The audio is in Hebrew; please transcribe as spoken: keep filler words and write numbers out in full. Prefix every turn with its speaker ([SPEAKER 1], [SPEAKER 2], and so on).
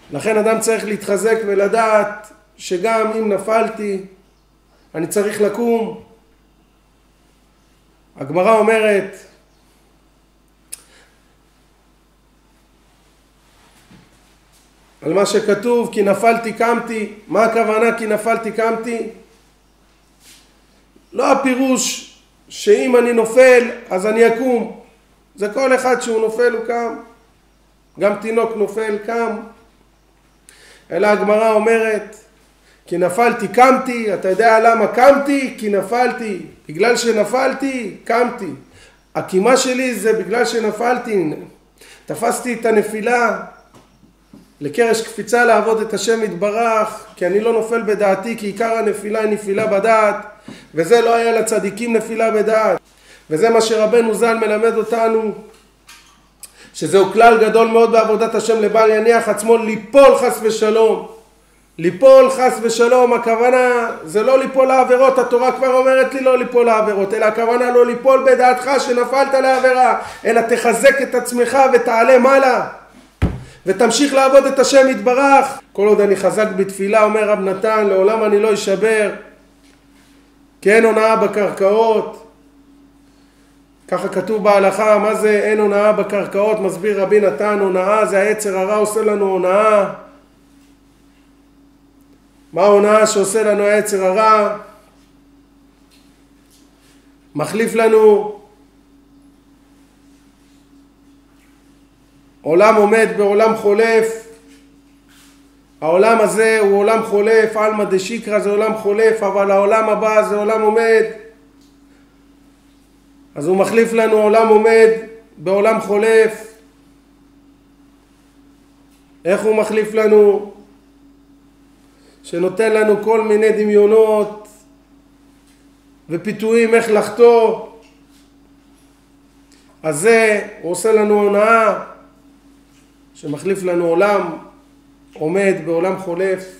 [SPEAKER 1] לכן אדם צריך להתחזק ולדעת שגם אם נפלתי, אני צריך לקום. הגמרא אומרת, על מה שכתוב, כי נפלתי קמתי. מה הכוונה כי נפלתי קמתי? לא הפירוש שאם אני נופל אז אני אקום. זה כל אחד שהוא נופל הוא קם. גם תינוק נופל קם. אלא הגמרא אומרת, כי נפלתי קמתי. אתה יודע למה קמתי? כי נפלתי. בגלל שנפלתי קמתי. הקימה שלי זה בגלל שנפלתי. תפסתי את הנפילה לקרש קפיצה לעבוד את השם יתברך, כי אני לא נופל בדעתי, כי עיקר הנפילה היא נפילה בדעת, וזה לא היה לצדיקים נפילה בדעת. וזה מה שרבנו ז"ל מלמד אותנו, שזהו כלל גדול מאוד בעבודת השם לבל יניח עצמו ליפול חס ושלום. ליפול חס ושלום, הכוונה זה לא ליפול לעבירות, התורה כבר אומרת לי לא ליפול לעבירות, אלא הכוונה לא ליפול בדעתך שנפלת לעבירה, אלא תחזק את עצמך ותעלה מעלה. ותמשיך לעבוד את השם יתברך. כל עוד אני חזק בתפילה, אומר רב נתן, לעולם אני לא אשבר, כי אין הונאה בקרקעות. ככה כתוב בהלכה. מה זה אין הונאה בקרקעות? מסביר רבי נתן, הונאה זה היצר הרע עושה לנו הונאה. מה ההונאה שעושה לנו היצר הרע? מחליף לנו עולם עומד בעולם חולף. העולם הזה הוא עולם חולף, אלמא דשיקרא זה עולם חולף, אבל העולם הבא זה עולם עומד. אז הוא מחליף לנו עולם עומד בעולם חולף. איך הוא מחליף לנו? שנותן לנו כל מיני דמיונות ופיתויים איך לחטוא. אז זה הוא עושה לנו הונאה, שמחליף לנו עולם עומד בעולם חולף.